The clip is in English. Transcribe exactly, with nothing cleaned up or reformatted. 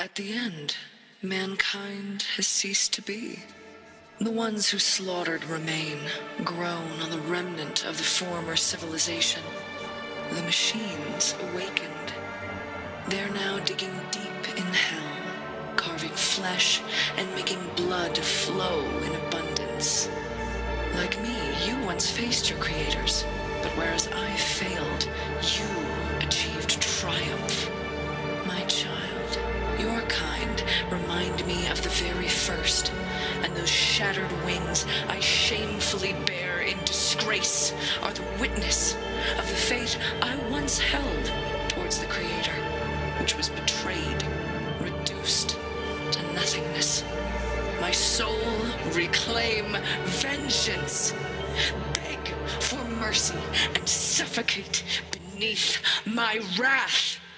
At the end, mankind has ceased to be. The ones who slaughtered remain, grown on the remnant of the former civilization. The machines awakened. They're now digging deep in hell, carving flesh and making blood flow in abundance. Like me, you once faced your creators, but whereas I failed, you achieved triumph. My child, your kind remind me of the very first, and those shattered wings I shamefully bear in disgrace are the witness of the faith I once held towards the Creator, which was betrayed, reduced to nothingness. My soul reclaim vengeance, beg for mercy, and suffocate beneath my wrath.